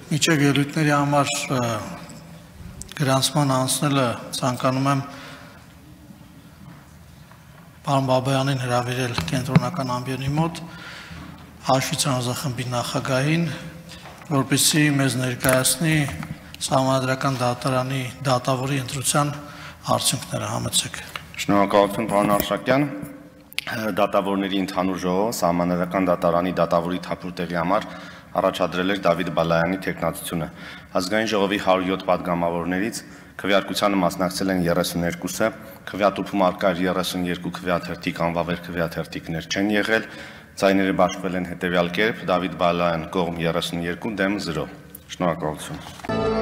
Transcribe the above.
Միջև ելույթների համար գրանցման անցնելը ցանկանում եմ պարոն Բաբայանին հրավիրել կենտրոնական ամբիոնի մոտ Հաշվի ցանոթախմբի նախագահին, որպեսզի մեզ ներկայացնի Սահմանադրական դատարանի դատավորի ընտրության արդյունքները, համեցեք։ Շնորհակալություն, պարոն Արշակյան։ Դատավորների ընդհանուր ժողովը Սահմանադրական դատարանի դատավորի թափուր տեղի համար առաջադրել էր Դավիթ Բալայանի թեկնածությունը։ Ազգային ժողովի 107 падգամավորներից քվեարկությանը մասնակցել են 32-ը, քվեատուփում արկա 32 քվեաթերթիկ անվավեր քվեաթերթիկներ չեն եղել, ձայները բաշխվել են հետևյալ կերպ՝ Դավիթ Բալայան կողմ 32, դեմ 0։ Շնորհակալություն։